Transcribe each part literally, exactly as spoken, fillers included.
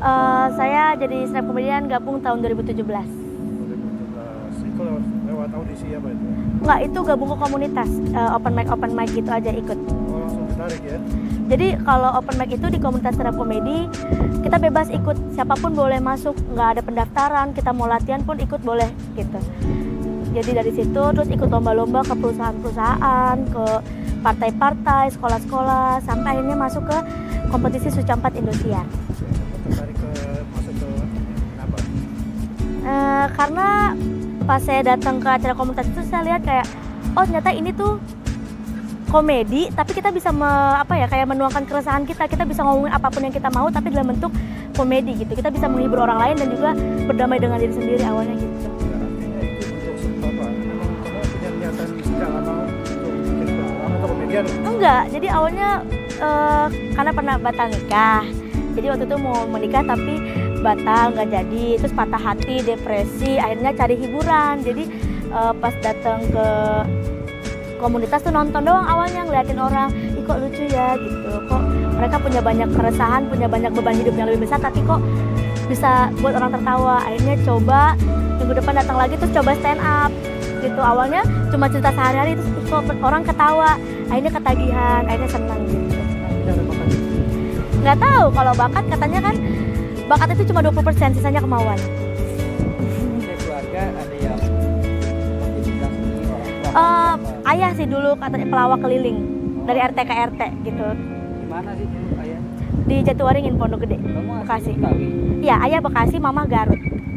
Uh, saya jadi stand up comedian gabung tahun dua ribu tujuh belas. dua ribu tujuh belas. Itu lewat, lewat audisi apa itu? Enggak, itu gabung ke komunitas, uh, open mic open mic gitu aja ikut. Oh, langsung ditarik ya? Jadi kalau open mic itu di komunitas stand up comedy kita bebas ikut, siapapun boleh masuk, nggak ada pendaftaran, kita mau latihan pun ikut boleh gitu. Jadi dari situ terus ikut lomba-lomba ke perusahaan-perusahaan, ke partai-partai, sekolah-sekolah, sampai akhirnya masuk ke kompetisi Sucampat Indosiar. Tertarik ke masuk ke kenapa? Uh, karena pas saya datang ke acara komunitas itu saya lihat kayak, oh ternyata ini tuh komedi, tapi kita bisa me, apa ya kayak menuangkan keresahan kita, kita bisa ngomongin apapun yang kita mau, tapi dalam bentuk komedi gitu. Kita bisa menghibur orang lain dan juga berdamai dengan diri sendiri awalnya gitu. Ya, artinya itu untuk apa? Memang kamu punya niatan sejak lama untuk bikin drama atau komedian? Enggak, jadi awalnya uh, karena pernah batal nikah. Jadi waktu itu mau menikah tapi batal, nggak jadi, terus patah hati, depresi, akhirnya cari hiburan. Jadi uh, pas datang ke komunitas tuh nonton doang awalnya, ngeliatin orang, ih kok lucu ya gitu, kok mereka punya banyak keresahan, punya banyak beban hidup yang lebih besar, tapi kok bisa buat orang tertawa. Akhirnya coba, minggu depan datang lagi terus coba stand up gitu. Awalnya cuma cerita sehari-hari, terus ih, kok orang ketawa, akhirnya ketagihan, akhirnya senang gitu. Nggak tahu, kalau bakat katanya kan, bakat itu cuma dua puluh persen, sisanya kemauan. Dari keluarga ada yang Uh, ayah sih dulu katanya pelawak keliling dari R T ke R T gitu. Di mana sih dulu ayah? Di Jatiwaringin, Pondok Gede, Kamu Bekasi. Betawi? Iya, ayah Bekasi, mama Garut.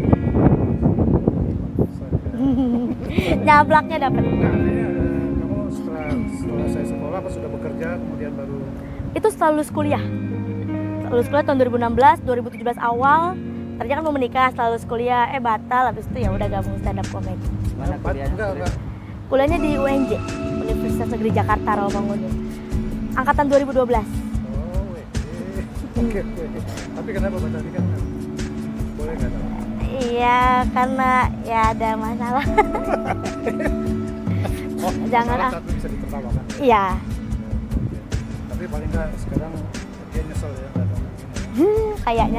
Nyablaknya dapet. Nah, artinya kamu setelah setelah saya sekolah apa sudah bekerja kemudian baru? Itu setelah lulus kuliah. Setelah lulus kuliah tahun dua ribu enam belas, dua ribu tujuh belas awal. Tadinya kan mau menikah, setelah lulus kuliah, eh batal, habis itu ya udah gabung stand up comedy. Mana kuliahnya? Enggak, enggak. Kuliahnya di U N J, Universitas Negeri Jakarta, Rawamangun. Angkatan dua ribu dua belas. Oh, weh. Oke, oke. Tapi kenapa batal nikah? Boleh nggak tahu? Iya, karena ya ada masalah. Oh, Jangan masalah ah. satu bisa ditertawakan. Iya. Tapi paling nggak sekarang dia nyesel ya nggak tahu. Hmm, kayaknya.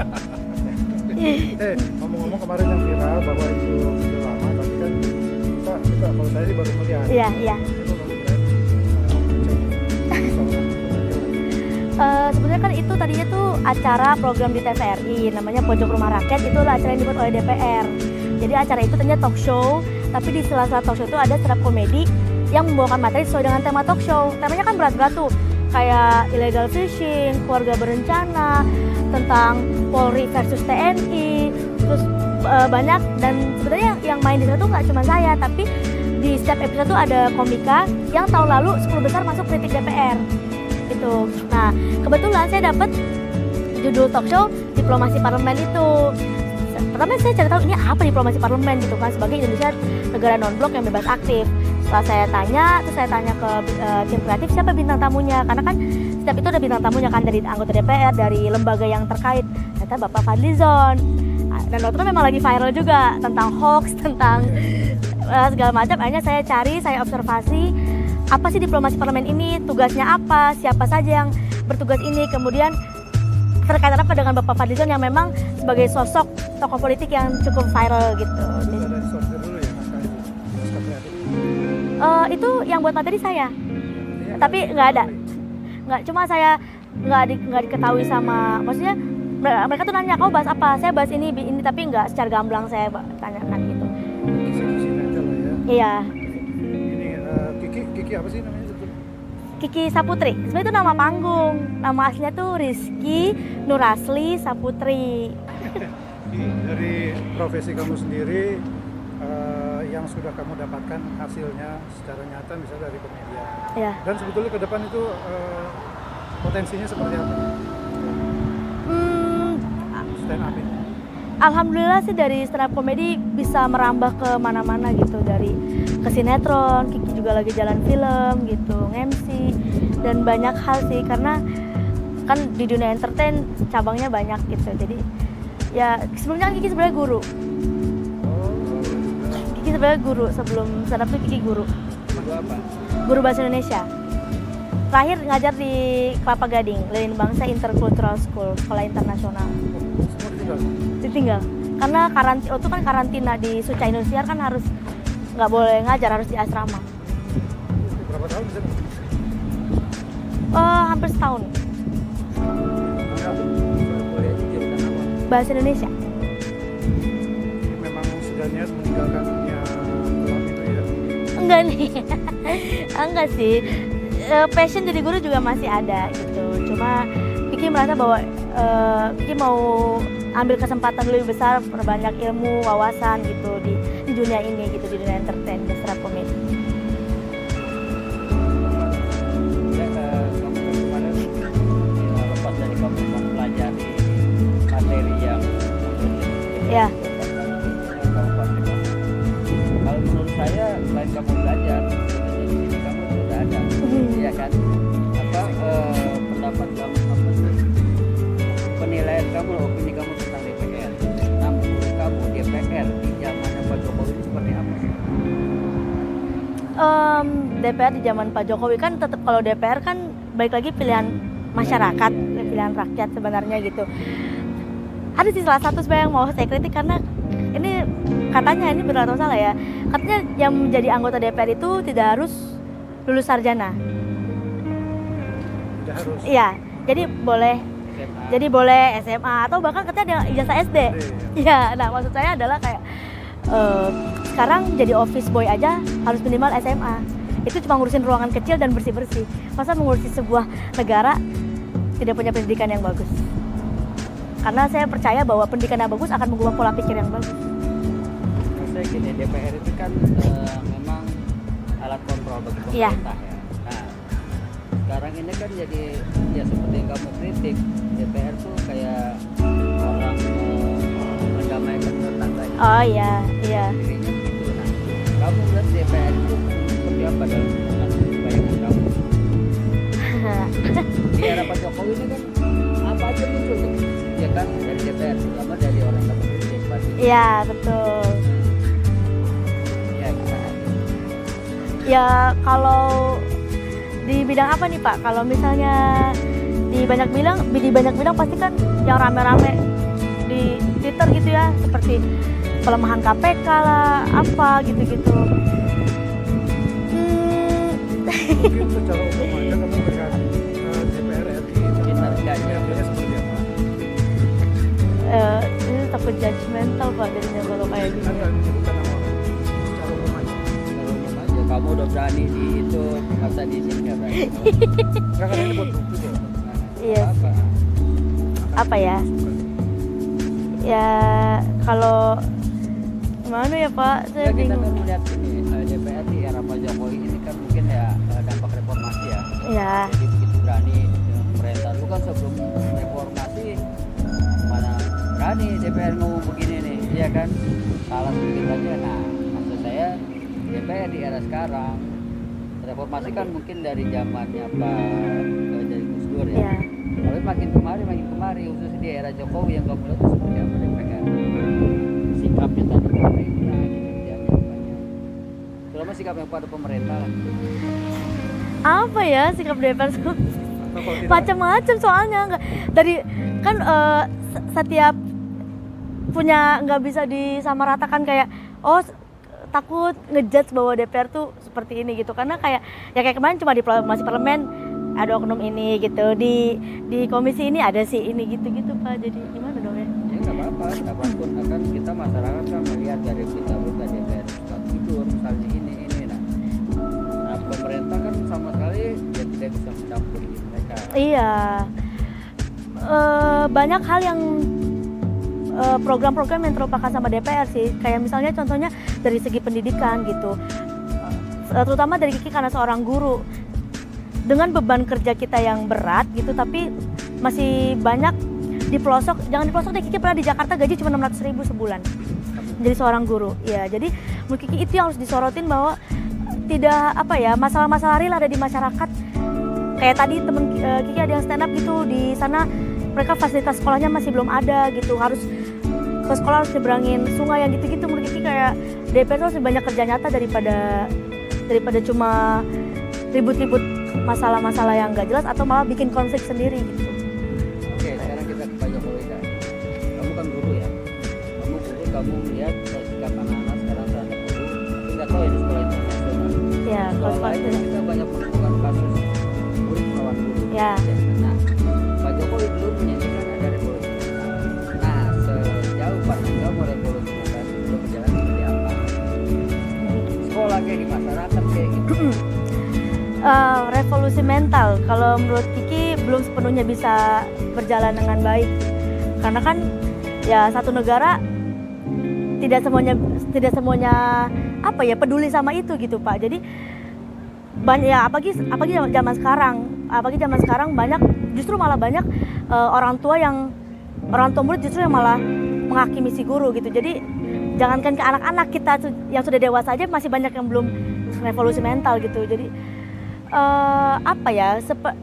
Eh, ngomong-ngomong kemarin yang viral bahwa itu sudah lama, tapi kan kita, kita kalau saya sih baru melihat. Iya, iya. Itu kamu berani, uh, seorang Uh, sebenarnya kan itu tadinya tuh acara program di T V R I namanya Pojok Rumah Rakyat, itu adalah acara yang dibuat oleh D P R. Jadi acara itu ternyata talk show, tapi di sela-sela talk show itu ada stand up comedy yang membawakan materi sesuai dengan tema talk show. Temanya kan berat-berat tuh, kayak illegal fishing, keluarga berencana, tentang Polri versus T N I, terus uh, banyak. Dan sebenarnya yang main di sana tuh nggak cuma saya, tapi di setiap episode tuh ada komika yang tahun lalu sepuluh besar masuk kritik D P R. Gitu. Nah, kebetulan saya dapat judul talk show diplomasi parlemen itu. Pertama saya cari tahu ini apa diplomasi parlemen gitu kan, sebagai Indonesia negara non blok yang bebas aktif. Setelah saya tanya, terus saya tanya ke uh, tim kreatif siapa bintang tamunya, karena kan setiap itu ada bintang tamunya kan, dari anggota D P R, dari lembaga yang terkait. Ternyata Bapak Fadlizon. Dan waktu itu memang lagi viral juga tentang hoax, tentang uh, segala macam. Akhirnya saya cari, saya observasi apa sih diplomasi parlemen ini, tugasnya apa, siapa saja yang bertugas ini, kemudian terkait apa dengan Bapak Fadlizon yang memang sebagai sosok tokoh politik yang cukup viral gitu. Itu ada di sortir dulu ya, naskah itu, naskah kreatif. Uh, itu yang buat materi saya, Artinya tapi nggak ada, nggak, cuma saya nggak di, nggak diketahui sama, maksudnya mereka tuh nanya kau bahas apa, saya bahas ini ini, tapi nggak secara gamblang saya tanyakan gitu. Kisi-kisi aja lah ya. Iya. Ini uh, Kiki, Kiki apa sih namanya itu? Kiki Saputri, sebenarnya itu nama panggung, nama aslinya tuh Rizky Nurasli Saputri. Dari profesi kamu sendiri, uh, yang sudah kamu dapatkan hasilnya secara nyata misalnya dari komedian. Ya. Dan sebetulnya ke depan itu uh, potensinya seperti apa? Hmm, Stand up ini. Alhamdulillah sih dari stand up comedy bisa merambah ke mana-mana gitu, dari ke sinetron, Kiki juga lagi jalan film gitu, nge-M C, dan banyak hal sih, karena kan di dunia entertain cabangnya banyak gitu. Jadi ya sebelumnya kan Kiki sebenarnya guru. Kiki sebenarnya guru, sebelum stand up tuh Kiki guru. Guru apa? Guru bahasa Indonesia. terakhir ngajar di Kelapa Gading, Lilin Bangsa Intercultural School, sekolah internasional. Semua ditinggal. Ditinggal. Karena karantina, itu kan karantina di Suca Indosiar kan harus nggak boleh ngajar, harus di asrama. Berapa tahun bisa? Uh, hampir setahun. Boleh aja jurusan apa? Bahasa Indonesia. Jadi memang sudah niat meninggalkan dunia kelam itu ya. Enggak nih. Enggak sih. Uh, passion jadi guru juga masih ada gitu. Cuma Kiki merasa bahwa uh, Kiki mau ambil kesempatan lebih besar, perbanyak ilmu, wawasan gitu di di dunia ini gitu, di dunia entertain, di stand up comedy. Ya, eh, kamu kan kemarin ya, lepas dari kamu mempelajari materi yang Ya. Kalau menurut saya selain kamu belajar di sini kamu sudah ada, ya kan? Apa eh, pendapat kamu apa sih? Penilaian kamu, opini kamu tentang D P R. Nah, menurut kamu D P R di zamannya Pak Jokowi itu seperti apa? Um, D P R di zaman Pak Jokowi kan tetap, kalau D P R kan baik lagi pilihan masyarakat, pilihan rakyat sebenarnya gitu. Ada sih salah satu sebenarnya yang mau saya kritik, karena ini katanya, ini benar atau salah ya, katanya yang menjadi anggota D P R itu tidak harus lulus sarjana. Tidak harus. Iya, jadi boleh S M A. jadi boleh S M A atau bahkan katanya ada ijazah S D. Iya, nah maksud saya adalah kayak eh, sekarang jadi office boy aja harus minimal S M A. Itu cuma ngurusin ruangan kecil dan bersih-bersih. Masa mengurusi sebuah negara tidak punya pendidikan yang bagus? Karena saya percaya bahwa pendidikan yang bagus akan mengubah pola pikir yang bagus. Maksudnya gini, D P R itu kan eh, memang alat kontrol bagi Iya. pemerintah ya. Nah, sekarang ini kan jadi ya seperti yang kamu kritik, D P R tuh kayak orang eh, mendamaikan tetangganya. Oh iya, iya. Dirinya gitu. Nah, kamu lihat D P R itu seperti apa dalam dalam bayangan kamu? Di era Pak Jokowi ini kan apa aja muncul tuh, ya kan, dari D P R, terutama dari orang kamu kritik pasti. Iya, betul. Ya, gimana? Ya kalau di bidang apa nih Pak? Kalau misalnya di banyak bidang, di banyak bidang pasti kan yang rame-rame di Twitter gitu ya, seperti pelemahan K P K lah, apa gitu-gitu. Hmm. Mungkin secara umum aja kamu melihat uh, D P R R I Kinerjanya. kinerjanya seperti apa? Eh, ini takut judgmental Pak jadinya kalau kayak Kan gini. nggak menyebutkan nama orang. Secara umum aja. Secara umum aja, kamu udah berani di itu, masa di sini nggak berani? Nggak, kan ini buat bukti kok. Iya. Apa? Apa ya? Ya kalau gimana ya Pak? Saya Ya, kita bingung. kan melihat ini eh, D P R di era Pak Jokowi ini kan mungkin ya eh, dampak reformasi ya. Ya. Jadi begitu berani eh, pemerintah dulu kan sebelum reformasi mana berani D P R ngomong begini nih, iya kan? Salah sedikit aja. Nah, maksud saya D P R di era sekarang reformasi kan mungkin dari zamannya Pak eh, dari Gus Dur ya. Ya. Tapi makin kemari makin kemari khususnya di era Jokowi yang kamu lihat itu seperti apa D P R? Sikapnya tadi pemerintah, kinerjanya banyak. Terutama sikapnya pada pemerintah lah. Apa ya sikap D P R tuh? Atau kalau tidak, Macam-macam soalnya nggak dari kan eh, se- setiap punya nggak bisa disamaratakan kayak oh s- takut ngejudge bahwa D P R tuh seperti ini gitu, karena kayak ya kayak kemarin cuma di pla- masih parlemen ada oknum ini gitu, di di komisi ini ada sih ini gitu-gitu Pak, jadi gimana dong ya? Ya nggak apa-apa, apapun akan kita masyarakat kan melihat dari berita-berita D P R suka tidur misalnya ini ini nah. Nah pemerintah kan sama sekali ya tidak bisa mencampuri mereka. Iya. Eh, banyak hal yang eh, program-program yang terlupakan sama D P R sih. Kayak misalnya contohnya dari segi pendidikan gitu. Eh, terutama dari Kiki karena seorang guru. Dengan beban kerja kita yang berat gitu, tapi masih banyak di pelosok. Jangan di pelosok deh, Kiki pernah di Jakarta gaji cuma enam ratus ribu sebulan. Jadi seorang guru. Ya, jadi menurut Kiki itu yang harus disorotin, bahwa tidak apa ya, masalah-masalah real ada di masyarakat. Kayak tadi temen uh, Kiki ada yang stand up gitu, di sana mereka fasilitas sekolahnya masih belum ada gitu, harus ke sekolah harus nyebrangin sungai yang gitu-gitu. Menurut Kiki kayak D P R itu harus banyak kerja nyata daripada daripada cuma ribut-ribut masalah-masalah yang nggak jelas atau malah bikin konflik sendiri gitu. Oke, sekarang kita ke Pak Jokowi dah. Kamu kan guru ya, kamu guru, kamu melihat sikap anak-anak sekarang terhadap guru, tapi nggak tahu ya di sekolah internasional. Ya, kalau Sekolah lain kita banyak menemukan kasus murid melawan guru. ya. Nah, Pak Jokowi dulu menyanyikan ada revolusi mental. Nah, sejauh pandang kamu revolusi mental itu belum berjalan seperti apa? Sekolah kayak di masyarakat kayak gitu. Uh, revolusi mental kalau menurut Kiki belum sepenuhnya bisa berjalan dengan baik, karena kan ya satu negara tidak semuanya tidak semuanya apa ya peduli sama itu gitu Pak. Jadi banyak ya apalagi apalagi zaman sekarang apalagi zaman sekarang banyak justru malah banyak uh, orang tua yang orang tua murid justru yang malah menghakimi si guru gitu. Jadi jangankan ke anak-anak, kita yang sudah dewasa aja masih banyak yang belum revolusi mental gitu. Jadi uh, apa ya sepe-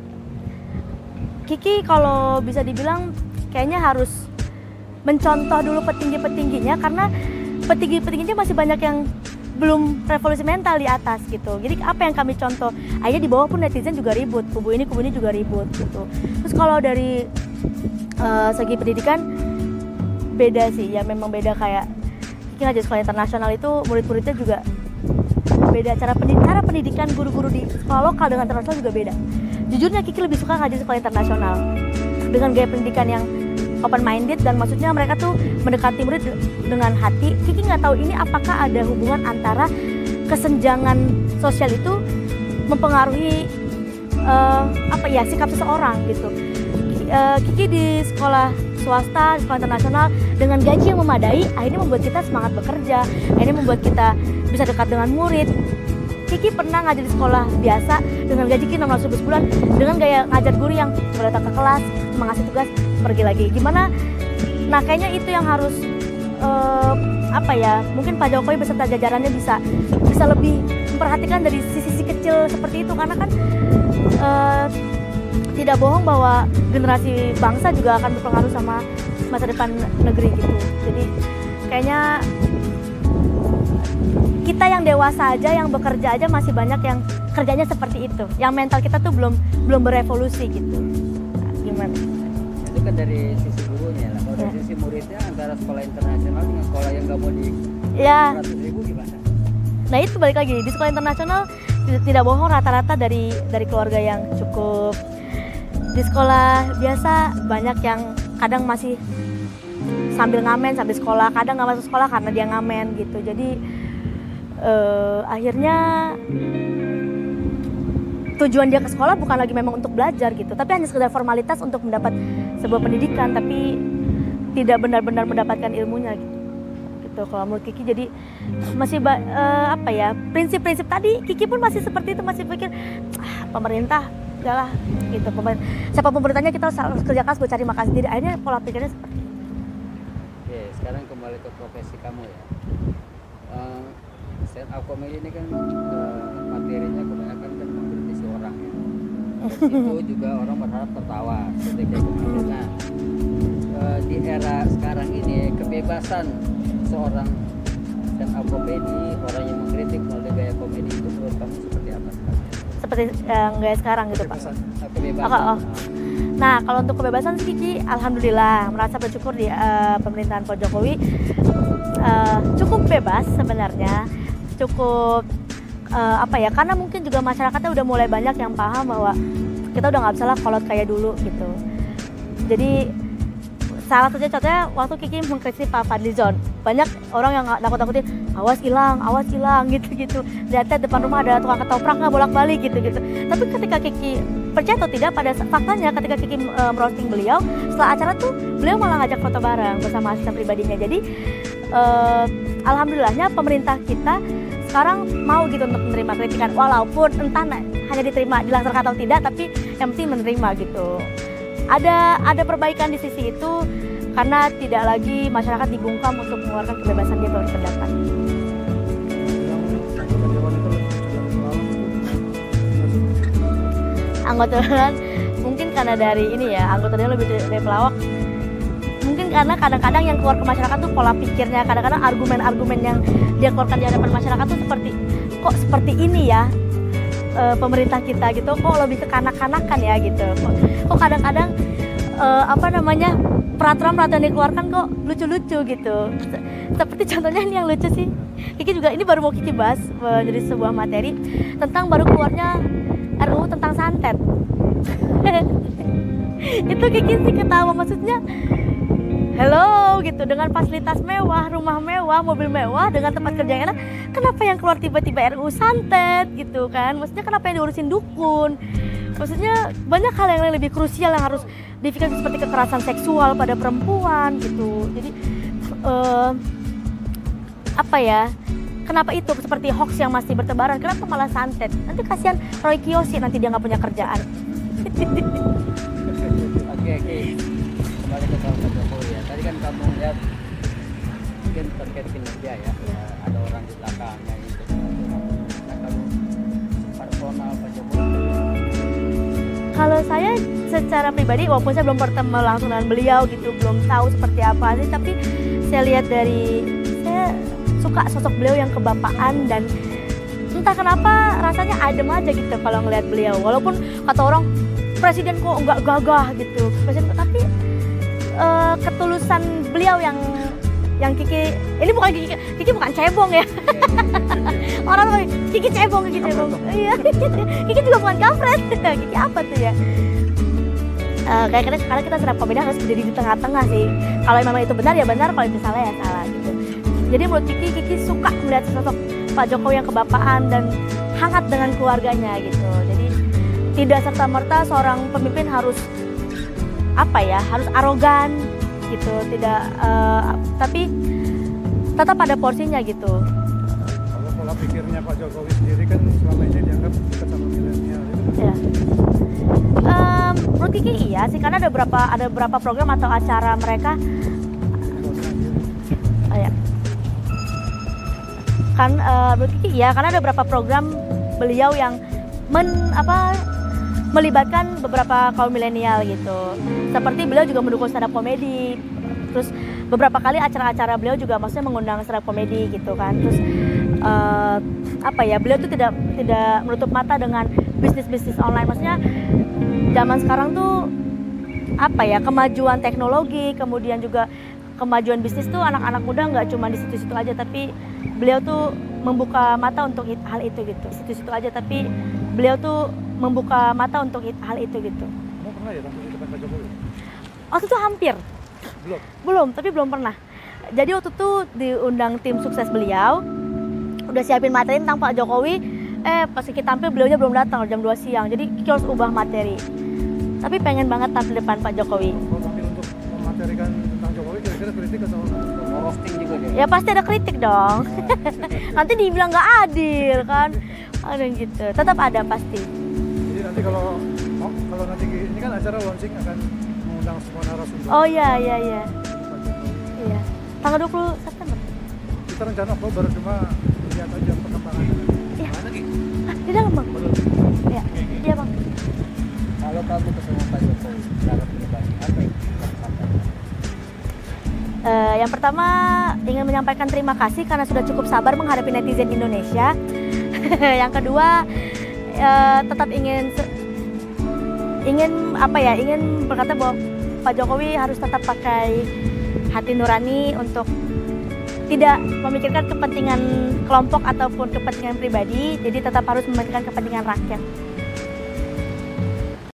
Kiki kalau bisa dibilang kayaknya harus mencontoh dulu petinggi-petingginya, karena petinggi-petingginya masih banyak yang belum revolusi mental di atas gitu. Jadi apa yang kami contoh, akhirnya di bawah pun netizen juga ribut, kubu ini kubu ini juga ribut gitu. Terus kalau dari uh, segi pendidikan beda sih, ya memang beda. Kayak Kiki ngajar sekolah internasional itu murid-muridnya juga beda, cara pendidikan, cara pendidikan guru-guru di sekolah lokal dengan internasional juga beda. Jujurnya Kiki lebih suka ngajar sekolah internasional dengan gaya pendidikan yang open minded, dan maksudnya mereka tuh mendekati murid dengan hati. Kiki nggak tahu ini apakah ada hubungan antara kesenjangan sosial itu mempengaruhi uh, apa ya sikap seseorang gitu. Uh, Kiki di sekolah swasta, di sekolah internasional dengan gaji yang memadai, akhirnya membuat kita semangat bekerja, akhirnya membuat kita bisa dekat dengan murid. Kiki pernah ngajar di sekolah biasa dengan gaji Kiki enam ratus ribu sebulan, dengan gaya ngajar guru yang datang ke kelas, cuma ngasih tugas, pergi lagi. Gimana? Nah kayaknya itu yang harus uh, apa ya? Mungkin Pak Jokowi beserta jajarannya bisa bisa lebih memperhatikan dari sisi-sisi kecil seperti itu, karena kan uh, tidak bohong bahwa generasi bangsa juga akan berpengaruh sama masa depan negeri gitu. Jadi kayaknya kita yang dewasa aja, yang bekerja aja masih banyak yang kerjanya seperti itu. Yang mental kita tuh belum belum berevolusi gitu. Nah, gimana? Itu kan dari sisi gurunya lah. Kalau Ya. dari sisi muridnya antara sekolah internasional dengan sekolah yang nggak mau di Ya. seratus ribu gimana? Nah itu balik lagi di sekolah internasional tidak, tidak bohong rata-rata dari dari keluarga yang cukup. Di sekolah biasa banyak yang kadang masih sambil ngamen sambil sekolah, kadang nggak masuk sekolah karena dia ngamen gitu. Jadi eh, akhirnya tujuan dia ke sekolah bukan lagi memang untuk belajar gitu, tapi hanya sekedar formalitas untuk mendapat sebuah pendidikan, tapi tidak benar-benar mendapatkan ilmunya gitu. Gitu kalau menurut Kiki. Jadi masih ba- eh, apa ya prinsip-prinsip tadi Kiki pun masih seperti itu, masih pikir ah, pemerintah udahlah gitu, pemerintah siapa pemerintahnya kita harus kerja keras buat cari makan sendiri. Akhirnya pola pikirnya seperti itu. Oke, sekarang kembali ke profesi kamu ya. Uh, stand up comedy ini kan uh, materinya kebanyakan kan mengkritisi orang ya. Dari situ juga orang berharap tertawa seperti kayak kemarin. Nah, uh, di era sekarang ini kebebasan seorang stand up comedy, orang yang mengkritik melalui gaya komedi itu menurut kamu seperti apa sekarang? Seperti yang gaya sekarang gitu Pak. Kebebasan. Uh, kebebasan. Oh, oh. Nah kalau untuk kebebasan sih Kiki alhamdulillah merasa bersyukur di uh, pemerintahan Pak Jokowi uh, cukup bebas sebenarnya, cukup uh, apa ya, karena mungkin juga masyarakatnya udah mulai banyak yang paham bahwa kita udah nggak bisa lah kolot kayak dulu gitu. Jadi salah satu contohnya waktu Kiki mengkritik Pak Fadlizon, banyak orang yang nakut-nakutin awas hilang, awas hilang gitu-gitu. Lihat depan rumah ada tukang ketoprak nggak bolak-balik gitu-gitu. Tapi ketika Kiki percaya atau tidak, pada faktanya ketika Kiki uh, merosting beliau, setelah acara tuh beliau malah ngajak foto bareng bersama asisten pribadinya. Jadi uh, alhamdulillahnya pemerintah kita sekarang mau gitu untuk menerima kritikan, walaupun entah nah, hanya diterima dilaksanakan atau tidak, tapi yang penting menerima gitu. Ada ada perbaikan di sisi itu karena tidak lagi masyarakat dibungkam untuk mengeluarkan kebebasan dia berpendapat. Anggota dewan mungkin karena dari ini ya, anggota dewan lebih dari pelawak. Mungkin karena kadang-kadang yang keluar ke masyarakat tuh pola pikirnya, kadang-kadang argumen-argumen yang dia keluarkan di hadapan masyarakat tuh seperti kok seperti ini ya. uh, pemerintah kita gitu kok lebih ke kanak-kanakan ya gitu. Kok, kok kadang-kadang uh, apa namanya peraturan-peraturan yang dikeluarkan kok lucu-lucu gitu. Seperti contohnya ini yang lucu sih. Kiki juga ini baru mau Kiki bahas uh, jadi sebuah materi tentang baru keluarnya R U U tentang santet. Itu Kiki sih ketawa, maksudnya hello gitu, dengan fasilitas mewah, rumah mewah, mobil mewah, dengan tempat kerja yang enak, kenapa yang keluar tiba-tiba R U U santet gitu kan? Maksudnya kenapa yang diurusin dukun? Maksudnya banyak hal yang lebih krusial yang harus difikirkan, seperti kekerasan seksual pada perempuan gitu. Jadi uh, apa ya? Kenapa itu seperti hoax yang masih bertebaran? Kenapa malah santet? Nanti kasihan Roy Kiyoshi, nanti dia nggak punya kerjaan. Oke, oke. Kembali ke soal Pak Jokowi ya. Tadi kan kamu lihat mungkin terkait kinerja ya. Ya, ada orang di belakangnya itu. Nah, kalau personal Pak Jokowi. Kalau saya secara pribadi, walaupun saya belum bertemu langsung dengan beliau gitu, belum tahu seperti apa sih, tapi saya lihat dari, saya suka sosok beliau yang kebapaan dan entah kenapa rasanya adem aja gitu kalau ngelihat beliau. Walaupun kata orang presiden kok nggak gagah gitu, presiden, tapi uh, ketulusan beliau yang yang Kiki, ini bukan Kiki, Kiki bukan cebong ya. Orang tuh Kiki cebong, Kiki cebong. Iya, Kiki juga bukan kampret. Kiki apa tuh ya? Uh, kayak karena kita serap komedi harus jadi di tengah-tengah sih. Kalau memang itu benar ya benar, kalau itu salah ya salah gitu. Jadi menurut Kiki, Kiki suka melihat sosok Pak Jokowi yang kebapaan dan hangat dengan keluarganya gitu. Jadi tidak serta-merta seorang pemimpin harus apa ya, harus arogan gitu, tidak uh, tapi tetap ada porsinya gitu. Kalau pola pikirnya Pak Jokowi sendiri kan selama ini dianggap dekat sama milenial itu. Ya. Um, menurut Kiki iya sih, karena ada beberapa ada beberapa program atau acara mereka. Oh, ya. Kan uh, menurut Kiki iya, karena ada beberapa program beliau yang men apa melibatkan beberapa kaum milenial gitu. Seperti beliau juga mendukung stand up komedi. Terus beberapa kali acara-acara beliau juga maksudnya mengundang stand up komedi gitu kan. Terus uh, apa ya, beliau tuh tidak tidak menutup mata dengan bisnis-bisnis online. Maksudnya zaman sekarang tuh apa ya, kemajuan teknologi, kemudian juga kemajuan bisnis tuh anak-anak muda nggak cuma di situ-situ aja, tapi beliau tuh membuka mata untuk hal itu gitu. Situ-situ aja, tapi beliau tuh membuka mata untuk hal itu gitu. Kamu pernah ya tampil di depan Pak Jokowi? Waktu itu hampir. Belum? Belum, tapi belum pernah. Jadi waktu itu diundang tim sukses beliau, udah siapin materi tentang Pak Jokowi, eh pas kita tampil beliaunya belum datang, jam dua siang. Jadi kita harus ubah materi. Tapi pengen banget tampil depan Pak Jokowi. Kalau tampil untuk mematerikan tentang Jokowi, kira-kira kritik atau Roasting juga dia. Ya pasti ada kritik dong. Nanti dibilang nggak adil kan, ada gitu. Tetap ada pasti. Jadi nanti kalau oh, kalau nanti ini kan acara launching akan mengundang semua narasumber. Oh iya iya iya. Pak Jokowi. Iya. Tanggal dua puluh September. Kita rencana Oktober, cuma lihat aja perkembangannya. Iya. Mana lagi? Ah, di dalam bang. Iya. Iya bang. Kalau kamu ketemu Pak Jokowi, cara pribadi apa yang kamu sampaikan? Uh, yang pertama ingin menyampaikan terima kasih karena sudah cukup sabar menghadapi netizen Indonesia. Yang kedua uh, tetap ingin ingin apa ya ingin berkata bahwa Pak Jokowi harus tetap pakai hati nurani untuk tidak memikirkan kepentingan kelompok ataupun kepentingan pribadi, jadi tetap harus memikirkan kepentingan rakyat.